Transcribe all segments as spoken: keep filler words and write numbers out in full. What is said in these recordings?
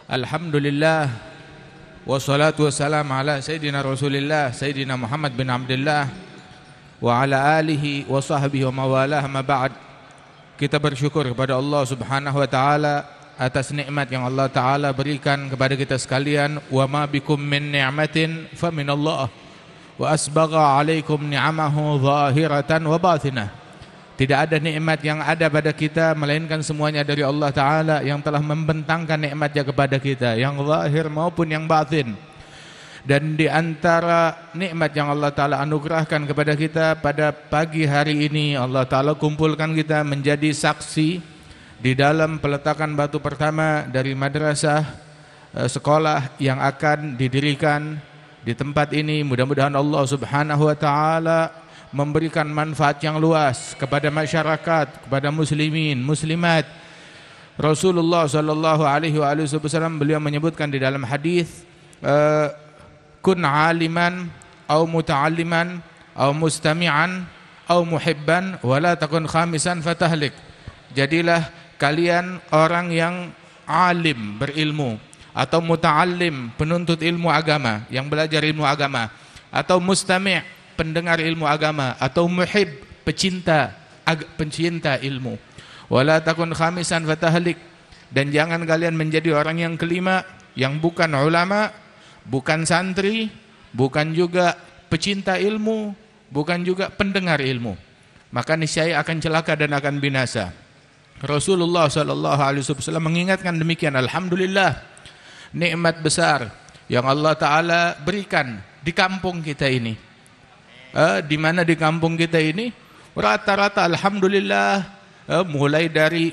Alhamdulillah wassalatu wassalamu ala Sayyidina Rasulillah Sayyidina Muhammad bin Abdullah wa ala alihi wa sahbihi wa mawalah, ma ba'd. Kita bersyukur kepada Allah Subhanahu wa taala atas nikmat yang Allah taala berikan kepada kita sekalian. Wa ma bikum min ni'matin fa min Allah wa asbagha 'alaikum ni'amahu zahiratan wa batinah. Tidak ada nikmat yang ada pada kita melainkan semuanya dari Allah Ta'ala yang telah membentangkan nikmatnya kepada kita, yang zahir maupun yang batin. Dan di antara nikmat yang Allah Ta'ala anugerahkan kepada kita pada pagi hari ini, Allah Ta'ala kumpulkan kita menjadi saksi di dalam peletakan batu pertama dari madrasah eh, sekolah yang akan didirikan di tempat ini. Mudah-mudahan Allah Subhanahu wa Ta'ala memberikan manfaat yang luas kepada masyarakat, kepada muslimin, muslimat. Rasulullah sallallahu alaihi wasallam beliau menyebutkan di dalam hadis, uh, kun aliman au muta'alliman au mustami'an au muhibban wa la takun khamisan fatahlik. Jadilah kalian orang yang alim, berilmu, atau muta'allim, penuntut ilmu agama, yang belajar ilmu agama, atau mustami', pendengar ilmu agama, atau muhib, pecinta pencinta ilmu. Wala takun khamisan fatahlik, dan jangan kalian menjadi orang yang kelima yang bukan ulama, bukan santri, bukan juga pecinta ilmu, bukan juga pendengar ilmu, maka niscaya akan celaka dan akan binasa. Rasulullah sallallahu alaihi wasallam mengingatkan demikian. Alhamdulillah, nikmat besar yang Allah Ta'ala berikan di kampung kita ini. Eh, di mana di kampung kita ini rata-rata alhamdulillah, eh, mulai dari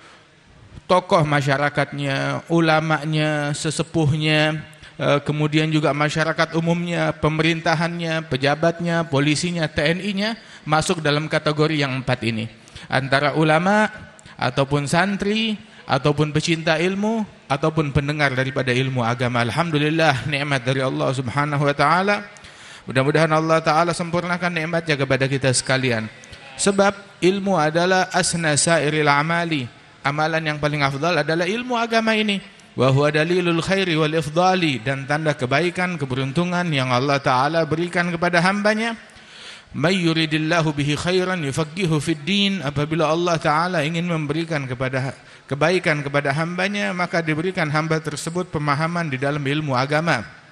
tokoh masyarakatnya, ulamanya, sesepuhnya, eh, kemudian juga masyarakat umumnya, pemerintahannya, pejabatnya, polisinya, T N I-nya masuk dalam kategori yang empat ini. Antara ulama ataupun santri ataupun pecinta ilmu ataupun pendengar daripada ilmu agama. Alhamdulillah, nikmat dari Allah Subhanahu wa taala. Mudah-mudahan Allah Ta'ala sempurnakan nikmatnya kepada kita sekalian. Sebab ilmu adalah asna sairil amali. Amalan yang paling afdal adalah ilmu agama ini. Wa huwa dalilul khairi wal ifdali, dan tanda kebaikan, keberuntungan yang Allah Ta'ala berikan kepada hambanya. May yuridillahu bihi khairan yufaqihu fid din. Apabila Allah Ta'ala ingin memberikan kepada kebaikan kepada hambanya, maka diberikan hamba tersebut pemahaman di dalam ilmu agama.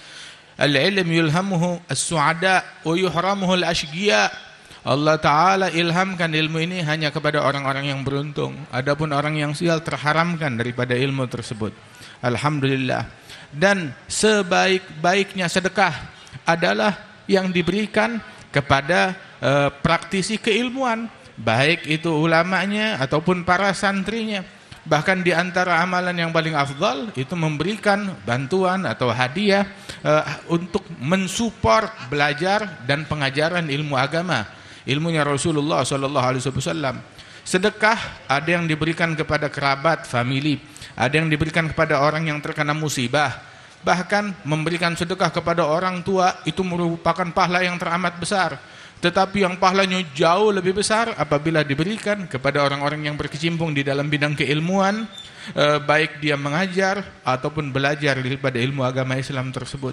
Al-ilm yulhamuhu as-su'ada wa yuhramuhu al-ashqiya. Allah Ta'ala ilhamkan ilmu ini hanya kepada orang-orang yang beruntung. Adapun orang yang sial terharamkan daripada ilmu tersebut. Alhamdulillah. Dan sebaik-baiknya sedekah adalah yang diberikan kepada uh, praktisi keilmuan, baik itu ulamanya ataupun para santrinya. Bahkan di antara amalan yang paling afdal itu memberikan bantuan atau hadiah uh, untuk mensupport belajar dan pengajaran ilmu agama, ilmunya Rasulullah sallallahu alaihi wasallam. Sedekah ada yang diberikan kepada kerabat, famili, ada yang diberikan kepada orang yang terkena musibah. Bahkan memberikan sedekah kepada orang tua itu merupakan pahala yang teramat besar. Tetapi yang pahalanya jauh lebih besar apabila diberikan kepada orang-orang yang berkecimpung di dalam bidang keilmuan, eh, baik dia mengajar ataupun belajar daripada ilmu agama Islam tersebut.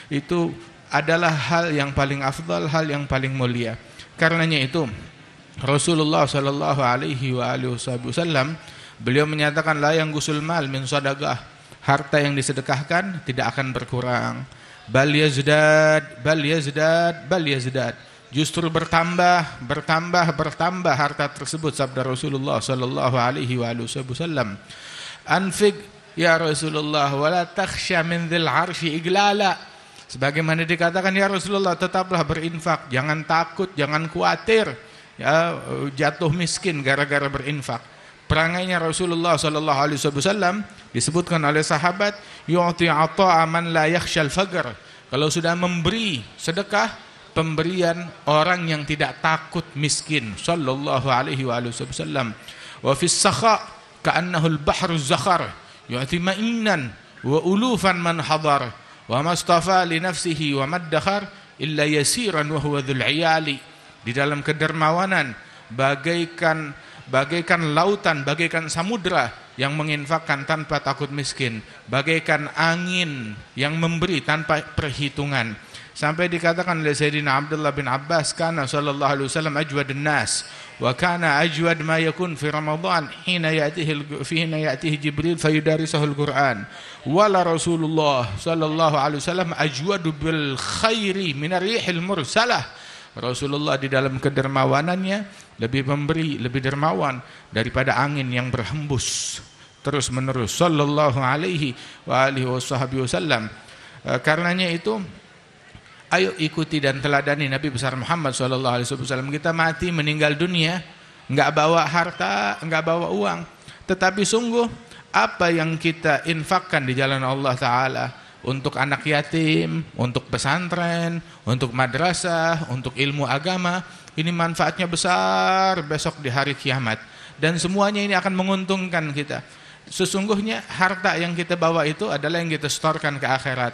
Itu adalah hal yang paling afdal, hal yang paling mulia. Karenanya itu Rasulullah sallallahu alaihi wasallam beliau menyatakan, la yang gusul mal min sadaqah, harta yang disedekahkan tidak akan berkurang, bal yazdad bal yazdad bal yazdad, justru bertambah, bertambah, bertambah harta tersebut. Sabda Rasulullah sallallahu alaihi wasallam, anfiq ya Rasulullah wala takhsha min dzil arsy iglala. Sebagaimana dikatakan, ya Rasulullah, tetaplah berinfak, jangan takut, jangan khawatir ya jatuh miskin gara-gara berinfak. Perangainya Rasulullah sallallahu alaihi wasallam disebutkan oleh sahabat, yu'ti 'ata'a man la yakhshal faqr. Kalau sudah memberi sedekah, pemberian orang yang tidak takut miskin, sallallahu alaihi wasallam. Wa fis sakha ka'annahu al-bahru az-zakhar yu'ti ma'inan wa ulufan man hadar wa mastafa li nafsihi wa maddakhar illa yasiran wa huwa dzul 'iyali. Di dalam kedermawanan bagaikan bagaikan lautan, bagaikan samudra yang menginfakkan tanpa takut miskin, bagaikan angin yang memberi tanpa perhitungan. Sampai dikatakan oleh Sayyidina Abdullah bin Abbas, kana sallallahu alaihi wasallam ajwadun nas wa kana ajwad ma yakun fi Ramadan hina ya'tihi fi hina ya'tihi Jibril fayudarisuhu al-Qur'an. Wala Rasulullah sallallahu alaihi wasallam ajwadu bil khairi min ar-rihil mursalah. Rasulullah di dalam kedermawanannya lebih memberi, lebih dermawan daripada angin yang berhembus terus menerus sallallahu alaihi wa alihi wasallam. Karenanya itu, ayo ikuti dan teladani Nabi besar Muhammad sallallahu alaihi wasallam. Kita mati meninggal dunia enggak bawa harta, enggak bawa uang, tetapi sungguh apa yang kita infakkan di jalan Allah Ta'ala, untuk anak yatim, untuk pesantren, untuk madrasah, untuk ilmu agama, ini manfaatnya besar besok di hari kiamat, dan semuanya ini akan menguntungkan kita. Sesungguhnya harta yang kita bawa itu adalah yang kita setorkan ke akhirat.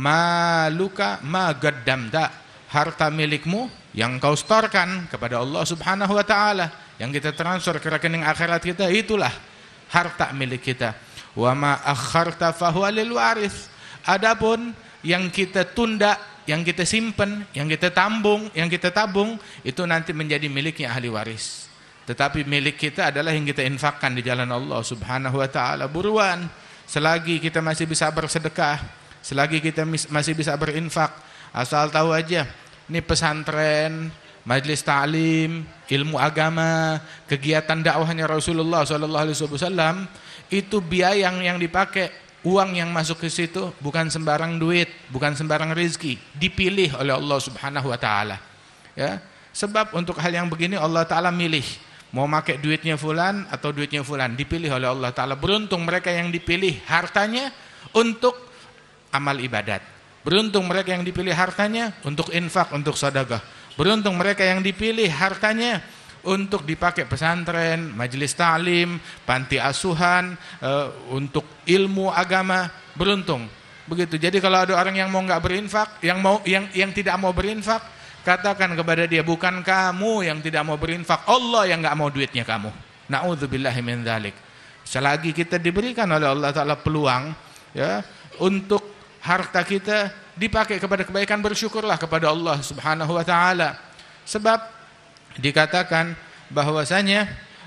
Maluka ma gaddamta, harta milikmu yang kau setorkan kepada Allah Subhanahu wa taala, yang kita transfer ke rekening akhirat kita, itulah harta milik kita. Wa ma akharta fahuwa lil waris. Adapun yang kita tunda, yang kita simpen, yang kita tambung, yang kita tabung, itu nanti menjadi miliknya ahli waris. Tetapi milik kita adalah yang kita infakkan di jalan Allah Subhanahu wa taala. Buruan, selagi kita masih bisa bersedekah, selagi kita masih bisa berinfak, asal tahu aja, ini pesantren, majelis ta'lim, ilmu agama, kegiatan dakwahnya Rasulullah sallallahu alaihi wasallam, itu biaya yang, yang dipakai, uang yang masuk ke situ bukan sembarang duit, bukan sembarang rezeki, dipilih oleh Allah Subhanahu wa taala. Ya, sebab untuk hal yang begini Allah taala milih, mau pakai duitnya fulan atau duitnya fulan, dipilih oleh Allah taala. Beruntung mereka yang dipilih hartanya untuk amal ibadat. Beruntung mereka yang dipilih hartanya untuk infak, untuk sedekah. Beruntung mereka yang dipilih hartanya untuk dipakai pesantren, majelis ta'lim, panti asuhan, uh, untuk ilmu agama. Beruntung begitu. Jadi kalau ada orang yang mau nggak berinfak, yang mau yang yang tidak mau berinfak, katakan kepada dia, bukan kamu yang tidak mau berinfak, Allah yang nggak mau duitnya kamu. Na'udzubillahi min dzalik. Selagi kita diberikan oleh Allah taala peluang, ya, untuk harta kita dipakai kepada kebaikan, bersyukurlah kepada Allah Subhanahu wa taala. Sebab dikatakan bahwasanya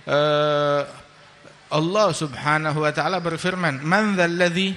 uh, Allah Subhanahu wa taala berfirman, "Man dzalladzi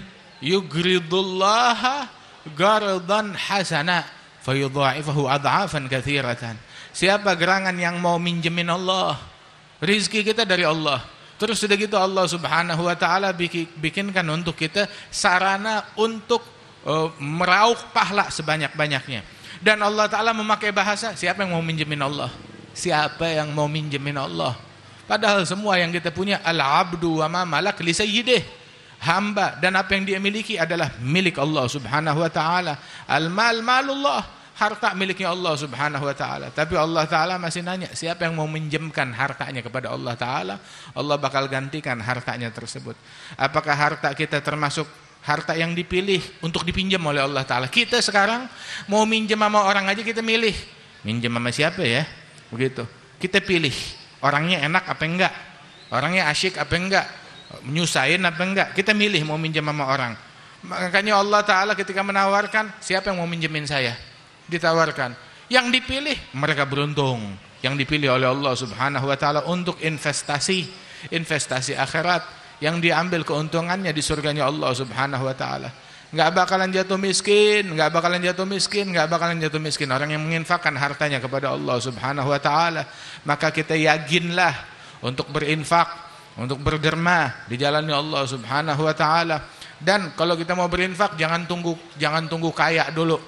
yuqridullaha qardan hasana fayudha'ifahu adhafan katsiratan." Siapa gerangan yang mau minjemin Allah? Rizki kita dari Allah. Terus sudah gitu Allah Subhanahu wa taala bikinkan untuk kita sarana untuk uh, meraup pahala sebanyak-banyaknya. Dan Allah taala memakai bahasa, siapa yang mau minjemin Allah? Siapa yang mau minjemin Allah? Padahal semua yang kita punya, al-abdu wa ma malak li sayyidih, hamba dan apa yang dia miliki adalah milik Allah Subhanahu wa taala. Al-mal malullah, harta miliknya Allah Subhanahu wa taala. Tapi Allah taala masih nanya, siapa yang mau minjemkan hartanya kepada Allah taala? Allah bakal gantikan hartanya tersebut. Apakah harta kita termasuk harta yang dipilih untuk dipinjam oleh Allah taala? Kita sekarang mau minjem sama orang aja kita milih. Minjem sama siapa ya? Begitu. Kita pilih, orangnya enak apa enggak, orangnya asyik apa enggak, menyusahin apa enggak, kita milih mau minjem sama orang. Makanya Allah taala ketika menawarkan, siapa yang mau minjemin saya? Ditawarkan. Yang dipilih, mereka beruntung, yang dipilih oleh Allah Subhanahu wa taala untuk investasi, investasi akhirat, yang diambil keuntungannya di surganya Allah Subhanahu wa taala. Enggak bakalan jatuh miskin, enggak bakalan jatuh miskin, enggak bakalan jatuh miskin orang yang menginfakkan hartanya kepada Allah Subhanahu wa taala. Maka kita yakinlah untuk berinfak, untuk berderma di jalannya Allah Subhanahu wa taala. Dan kalau kita mau berinfak, jangan tunggu jangan tunggu kaya dulu.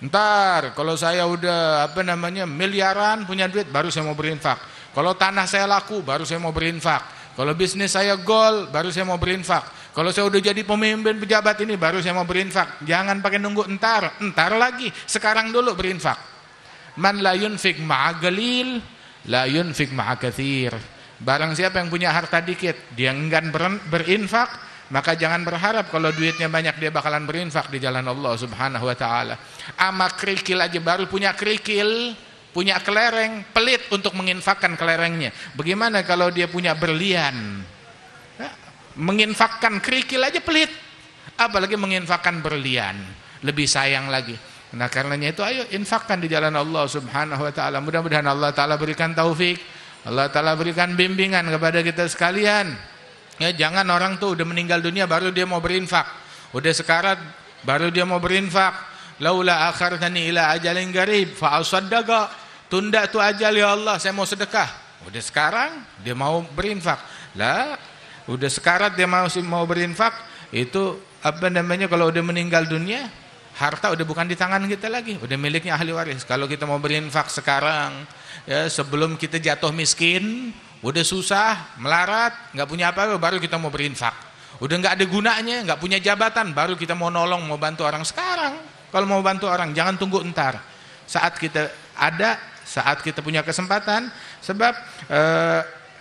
Ntar kalau saya udah apa namanya miliaran punya duit, baru saya mau berinfak. Kalau tanah saya laku, baru saya mau berinfak. Kalau bisnis saya gol, baru saya mau berinfak. Kalau saya udah jadi pemimpin pejabat ini, baru saya mau berinfak. Jangan pakai nunggu entar, entar lagi. Sekarang dulu berinfak. Man la yunfik ma'a galil, la yunfik ma'a katsir. Barang siapa yang punya harta dikit, dia enggan berinfak, maka jangan berharap kalau duitnya banyak dia bakalan berinfak di jalan Allah Subhanahu wa taala. Ama kerikil aja baru punya kerikil, punya kelereng, pelit untuk menginfakkan kelerengnya. Bagaimana kalau dia punya berlian? Menginfakkan kerikil aja pelit, apalagi menginfakkan berlian, lebih sayang lagi. Nah karenanya itu ayo infakkan di jalan Allah subhanahu wa ta'ala. Mudah-mudahan Allah ta'ala berikan taufik, Allah ta'ala berikan bimbingan kepada kita sekalian. Ya, jangan orang tuh udah meninggal dunia baru dia mau berinfak, udah sekarat baru dia mau berinfak. Laula akhartani ila ajalin qarib fa asaddaqa, tunda tuh ajal ya Allah, saya mau sedekah. Udah sekarang dia mau berinfak. Lah, udah sekarat dia mau mau berinfak, itu apa namanya, kalau udah meninggal dunia harta udah bukan di tangan kita lagi, udah miliknya ahli waris. Kalau kita mau berinfak sekarang, ya sebelum kita jatuh miskin, udah susah, melarat, nggak punya apa-apa, baru kita mau berinfak. Udah nggak ada gunanya, nggak punya jabatan, baru kita mau nolong, mau bantu orang sekarang. Kalau mau bantu orang, jangan tunggu entar. Saat kita ada, saat kita punya kesempatan, sebab uh,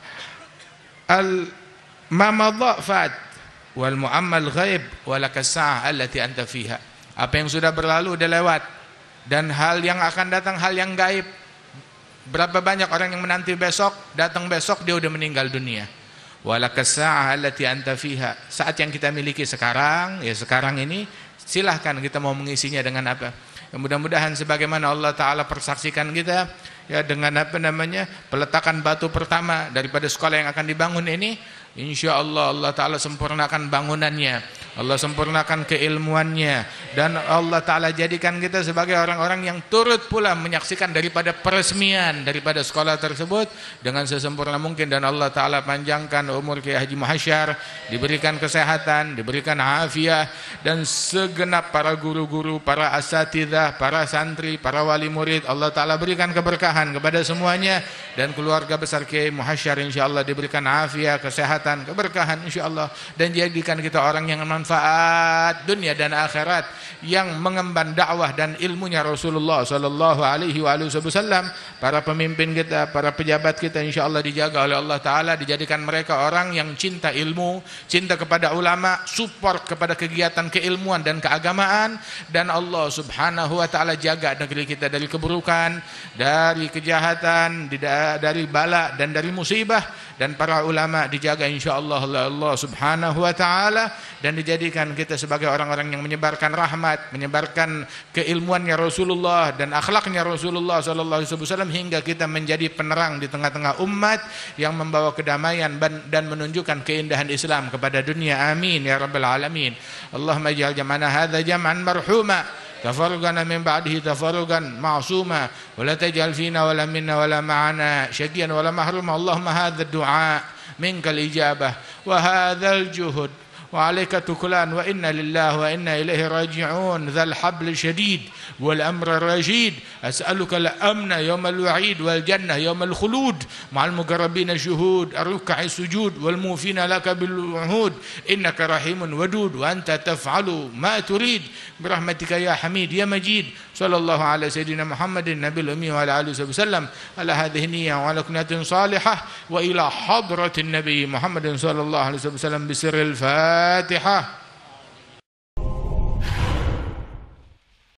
al mamadha fat wal muammal ghaib walakas sa'ah allati anta fiha. Apa yang sudah berlalu udah lewat, dan hal yang akan datang hal yang gaib. Berapa banyak orang yang menanti besok, datang besok dia udah meninggal dunia. Walakas sa'ah allati anta fiha. Saat yang kita miliki sekarang, ya sekarang ini, silahkan kita mau mengisinya dengan apa. Ya, mudah-mudahan sebagaimana Allah Ta'ala persaksikan kita, ya dengan apa namanya, peletakan batu pertama daripada sekolah yang akan dibangun ini, insya Allah Allah Ta'ala sempurnakan bangunannya, Allah sempurnakan keilmuannya, dan Allah Ta'ala jadikan kita sebagai orang-orang yang turut pula menyaksikan daripada peresmian daripada sekolah tersebut dengan sesempurna mungkin. Dan Allah Ta'ala panjangkan umur Kiai Haji Muhasyar, diberikan kesehatan, diberikan afiah, dan segenap para guru-guru, para asatidzah, para santri, para wali murid, Allah Ta'ala berikan keberkahan kepada semuanya. Dan keluarga besar Kiai Muhasyar insya Allah diberikan afiah, kesehatan, keberkahan insya Allah, dan jadikan kita orang yang manfaat dunia dan akhirat, yang mengemban dakwah dan ilmunya Rasulullah sallallahu alaihi wasallam. Para pemimpin kita, para pejabat kita insya Allah dijaga oleh Allah Ta'ala, dijadikan mereka orang yang cinta ilmu, cinta kepada ulama, support kepada kegiatan keilmuan dan keagamaan. Dan Allah subhanahu wa ta'ala jaga negeri kita dari keburukan, dari kejahatan, dari bala dan dari musibah. Dan para ulama dijaga insyaallah oleh Allah subhanahu wa ta'ala, dan dijadikan kita sebagai orang-orang yang menyebarkan rahmat, menyebarkan keilmuannya Rasulullah dan akhlaknya Rasulullah sallallahu alaihi wasallam, hingga kita menjadi penerang di tengah-tengah umat yang membawa kedamaian dan menunjukkan keindahan Islam kepada dunia. Amin ya rabbal alamin. Allahumma ij'al jam'ana hadza jam'an marhuma, تفرقنا من بعده تفرقا معصوما، ولا تجعل فينا ولا منا ولا معنا شقيا ولا محروما. اللهم هذا الدعاء منك الإجابة وهذا الجهد وعليك تكلان، وإنا لله وإنا إليه راجعون. ذا الحبل الشديد والأمر الرشيد، أسألك الأمن يوم الوعيد والجنة يوم الخلود مع المقربين الشهود، الركع السجود والموفين لك بالوعود. إنك رحيم ودود وأنت تفعل ما تريد برحمتك يا حميد يا مجيد. صلى الله على سيدنا محمد النبي الأمي وعلى آله وسلم على هذه النية وعلى كنية صالحة، وإلى حضرة النبي محمد صلى الله عليه وسلم بسر الفاتحة.